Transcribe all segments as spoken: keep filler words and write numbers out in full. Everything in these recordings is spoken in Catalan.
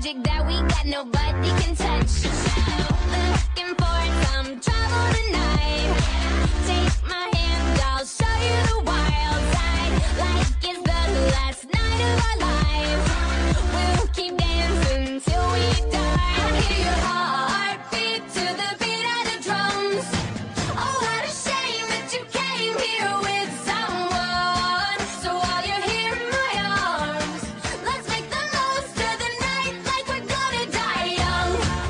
magic that we got, nobody can touch. Looking for some trouble tonight. Take my hand, I'll show you the wild side. Like it's the last night of our lives. We'll keep dancing till we die. I hear your heartbeat to the beat of the drums. Oh, what a shame that you came here with someone. So while you're here in my arms, let's make the most of the night like we're gonna die young.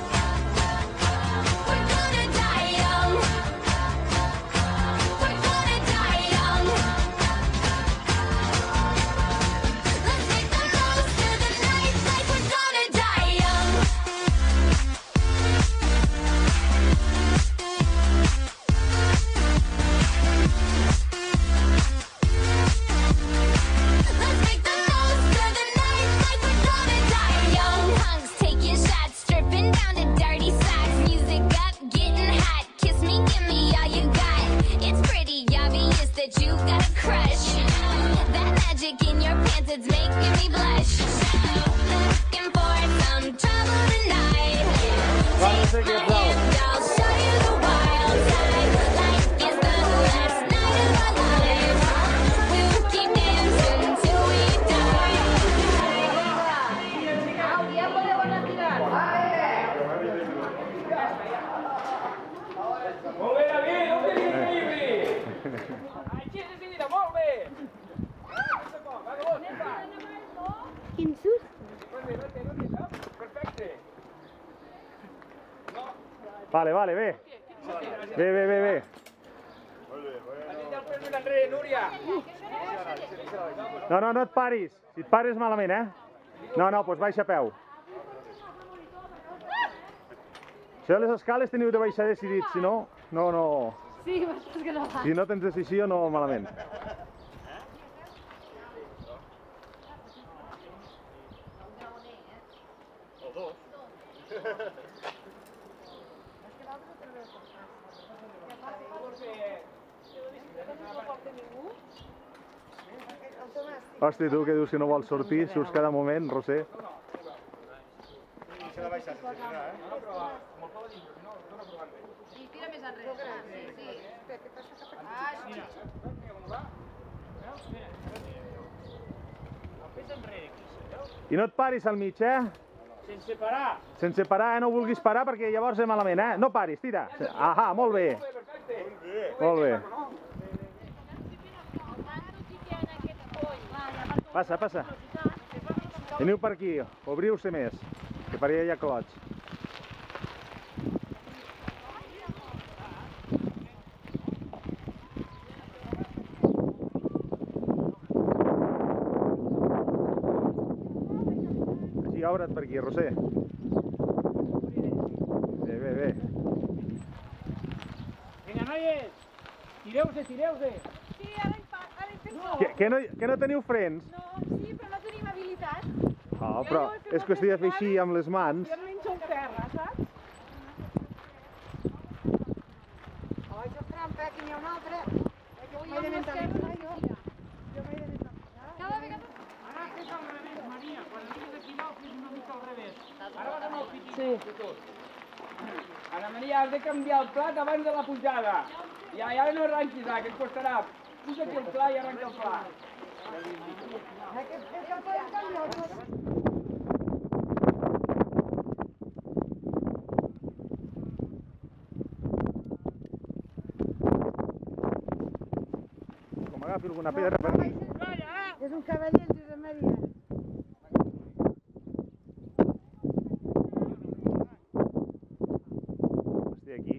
We're gonna die young. We're gonna die young. Let's make the most of the night like we're gonna die young. Let's make the most of the night like we're gonna die young. Punks taking shots, stripping down to dirty socks. Music up, getting hot. Kiss me, give me all you got. It's pretty obvious that you got a crush. That magic in your pants, it's making me blush. Looking for some trouble tonight. Take my hand, I'll show you the wild side. Like it's the last night of our lives. We'll keep dancing till we die. Molt bé, David, un petit equilibri. Així és, Isidre, molt bé. Quin susto! Perfecte. Vale, vale, bé. Bé, bé, bé, bé. Aniré al premi d'enrere, Núria. No, no, no et paris. Si et pares malament, eh? No, no, doncs baixa a peu. Això de les escales teniu de baixar decidit, si no, no, no... Sí, m'estàs que no va. Si no tens decisió, no malament. Hosti, tu que dius que no vols sortir, surts cada moment, Roser. Sí, tira més enrere. Sí, sí. Ah, sí. I no et paris al mig, eh? Sense parar. Sense parar, eh? No vulguis parar perquè llavors és malament, eh? No paris, tira. Ahà, molt bé. Molt bé. Passa, passa. Veniu per aquí, obriu-se més, que per allà hi ha clots. Així, obre't per aquí, Roser. Bé, bé, bé. Vinga, noies, tireu-se, tireu-se. Sí, ara hi fa, ara hi fem no. Que, que, no, que no teniu frens? No, sí, però no tenim habilitat. Oh, però és qüestió de fer així amb les mans. Jo em menjo el terra, saps? Oh, jo trampa, que n'hi ha un altre. Jo m'he de mentalitzar, jo. Jo m'he de mentalitzar. Cada vegada... Ara fes al revés, Maria. Quan vinguis aquí dalt, fes una mica al revés. Ara vas amb el pitit Sí. de tot. Ana Maria, has de canviar el plat abans de la pujada. I ara no arranquis, que et costarà. Puja aquí el pla i arranca el pla. Aquest és el podem canviar. Com agafi alguna pedra per aquí. És un cavaller, el Josep Maria. Estic aquí.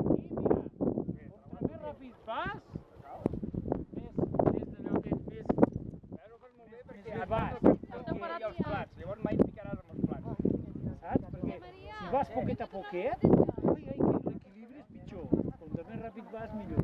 Més ràpid vas, més, més d'allò que més... Ara ho fas molt bé perquè vas, perquè hi ha els plats, llavors mai et picaràs amb els plats. Saps? Perquè si vas poquet a poquet, ui, ai, que l'equilibri és pitjor. Com més ràpid vas, millor.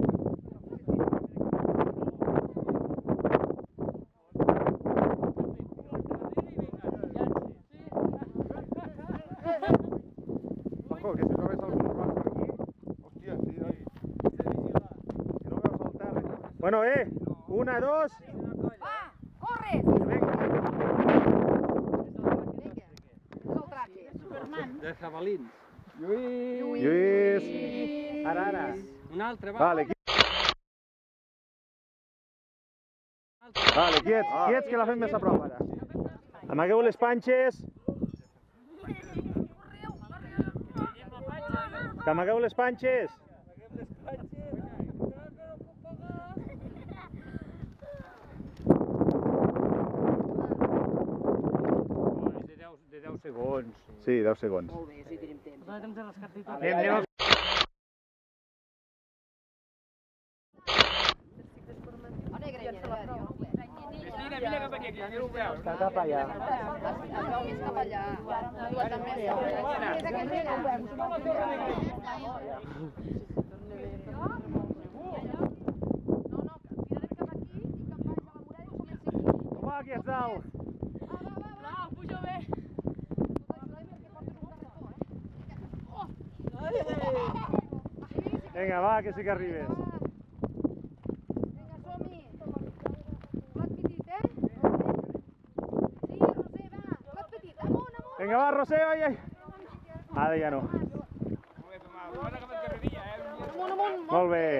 Ojo, que si trobes algun roc per aquí... Hòstia, sí, oi? Si no veus el terra... Bueno, eh! Una, dos... Va, corre! Vinga. De jabalins. Lluís! Lluís! Ara, ara. Un altre, va. Vale, qui- Vale, quiets, quiets, que la fem més a prop ara. Amagueu les panxes. Que amagueu les panxes. És de deu, de deu segons. Sí, deu segons. Molt bé, sí tenim temps. Anem, anem a... On és Granyena? Vine, vine cap aquí, que no ho veus. Està cap allà. Es veu més cap allà. Tu també. És a Granyena. No, no, tirarem cap aquí i cap baix a la muralla i comença aquí. Va, aquí és dalt. Vinga, va, que sí que arribes. Vinga, som-hi. Plat petit, eh? Sí, Roser, va. Plat petit, amunt, amunt. Vinga, va, Roser, ai, ai. Ara ja no. Amunt, amunt. Molt bé.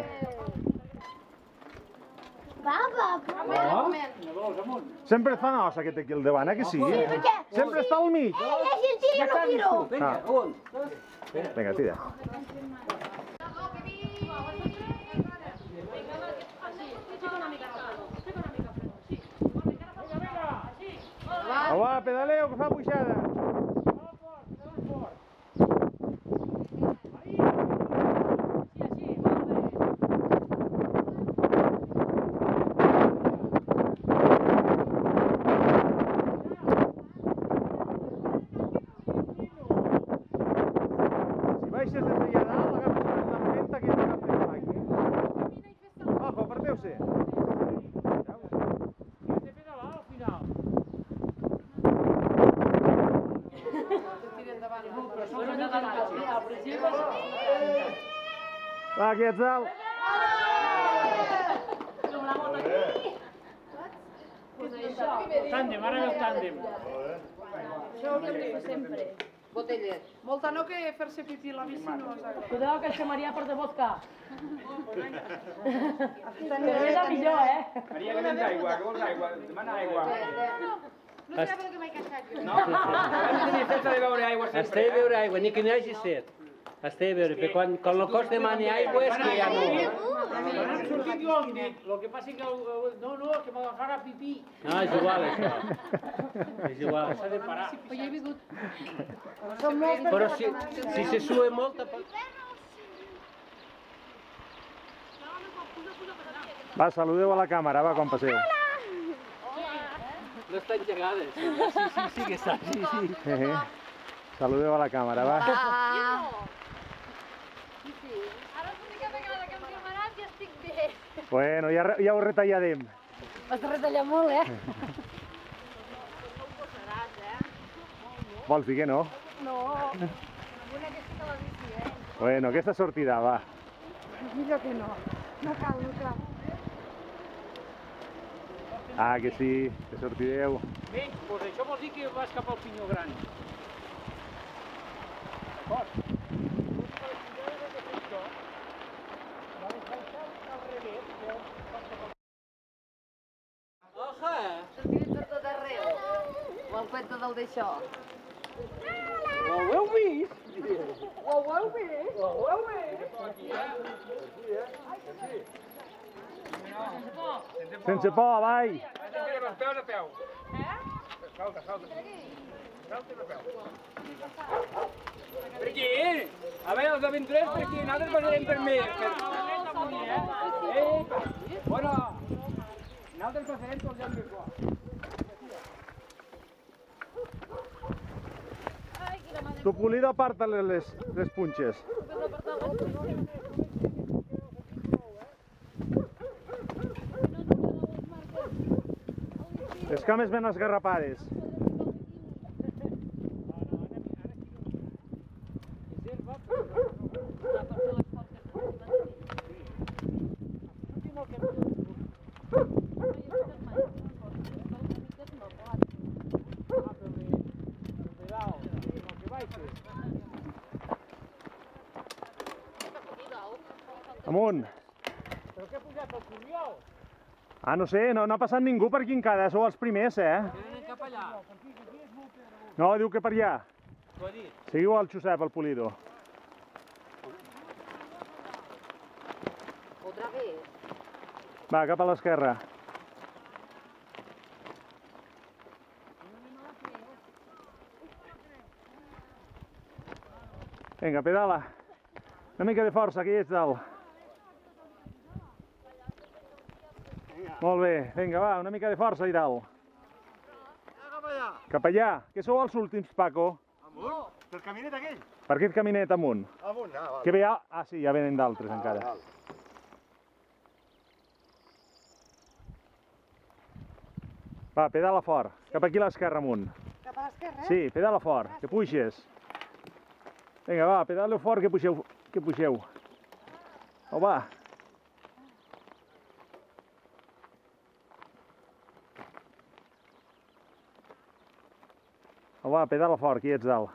Sempre et fa nos aquest aquí al davant, eh, que sí? Sempre està al mig. Ah. Vinga, tira. Au, va, pedaleu, que fa puixada. Si baixes des d'allà dalt, agafes una empenta que no agafes mai. Ojo, aparteu-se. Va, aquí ets dalt. Tàndem, ara ve el tàndem. Això ho hauríem de fer sempre. Botelles. Molta no que fer-se pipí a la bici no és agradable. Cuidado que això Maria porta vodka. Però és la millor, eh? Maria, que tens aigua, que vols aigua? Demana aigua. No sé a veure què m'he queixat jo. No, hem de tenir festa de beure aigua sempre. Està de beure aigua, ni que n'hi hagi set. Està de beure, perquè quan, quan el cos demani aigua és que ja no... Quan han sortit jo hem dit, el que passa que... No, no, que m'agafara pipí. No, és igual, això. És igual. S'ha de parar. Però jo he vingut. Però si, si se sue molt... Va, saludeu a la càmera, va, quan passeu. No està engegada. Sí, sí, sí que està, sí, sí. Eh, eh. Saludeu a la càmera, va. Ara és l'única vegada que hem camerat i estic bé. Bueno, ja, ja ho retallarem. Has de retallar molt, eh? Vols dir que no? No. Una que sí que la bici, eh? Bueno, aquesta sortida, va. Millor que no. No cal, no cal. Ah, que sí, que sortireu. Bé, doncs això vol dir que vas cap al Pinyó Gran. D'acord? Oja! Sortirem per tot arreu. O el cuento del d'això. Ho heu vist? Ho heu vist? Ho heu vist? Sense por, avall. Tira els peus a peu. Eh? Salta, salta. Salta a peu. Per aquí? A veure, els aventurers per aquí, nosaltres passarem per mi. Eh? Bueno, nosaltres passarem pel lloc més bo. Tu Pulido, aparta les, les punxes. Les cames ben esgarrapades. Amunt. Però què ha pujat el Corriol? Ah, no sé, no, no ha passat ningú per aquí encara, sou els primers, eh? Venen cap allà. No, diu que per allà. T'ho ha dit. Seguiu el Josep, el Pulido. Otra vez. Va, cap a l'esquerra. Vinga, pedala. Una mica de força, aquí ets dalt. Molt bé, vinga, va, una mica de força i dalt. Cap allà. Cap allà. Que sou els últims, Paco? Amunt? Pel caminet aquell? Per aquest caminet amunt. Amunt, ah, val. Que ve a... Ah, sí, ja venen d'altres encara. Va, pedala fort. Cap aquí a l'esquerra amunt. Cap a l'esquerra, eh? Sí, pedala fort, que puixes. Vinga, va, pedaleu fort que puixeu. Que puixeu. Au, va. Au, va, pedala fort, que hi ets dalt.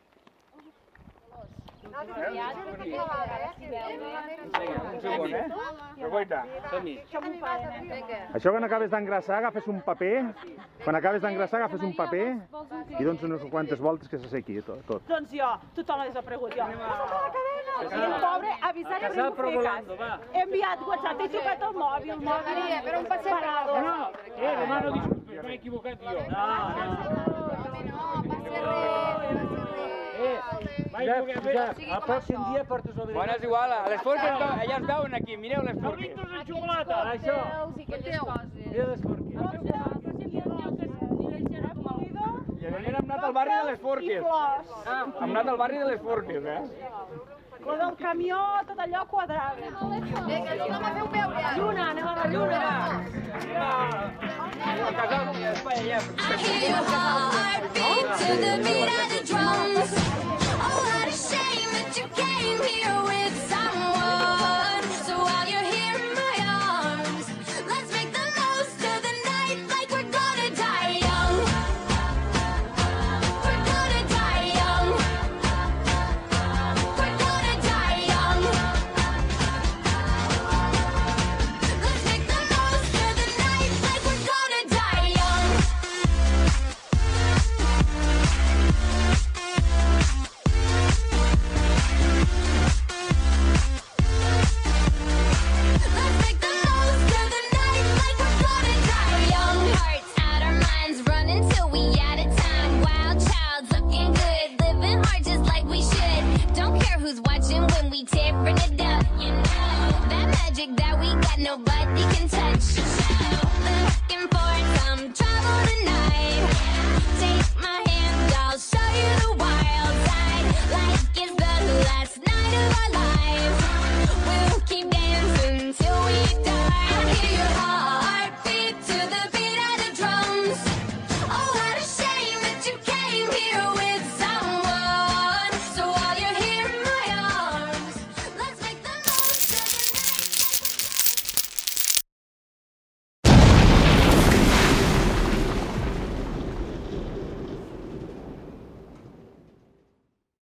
Un segon, eh? Reguaita. Som-hi. Això quan acabes d'engrassar agafes un paper, quan acabes d'engrassar agafes un paper i dones unes quantes voltes que s'assequi tot, tot. Doncs jo, tothom l'ha desaparegut jo. I el pobre avisat A que casar no però fer cas. volando, va. He enviat WhatsApp, he trucat el mòbil, mòbil. Però un passeig per No, no, eh, demano disculpes, m'he equivocat jo. No, no. No, passa res. Eh, m'he Josep, equivocat. Josep, el pròxim dia portes el Bueno, és igual, a les forques, allà es veuen aquí, mireu les forques. Cabritos en xocolata. Això, I aquelles coses. dia de l'esforquer. I llavors hem anat al barri de les I forques. flors. Hem anat al barri de les forques, eh? Lo del camió, tot allò quadrada. Vinga, tothom a fer un veure. Lluna, anem a la lluna. A casar, espai, allà. I hear your heartbeat to the beat of the drums. Oh, what a shame that you came here with someone. So while you're here in my arms, let's make the most of the night like we're gonna die young. We're gonna die young. We're gonna die young. Let's make the most of the night like we're gonna die young. Let's make the most of the night like we're gonna die young. Hearts out our minds, running till we out of time. Wild child, looking good, living hard just like we should. Don't care who's watching when we tearing it up, you know. That magic that we got, nobody can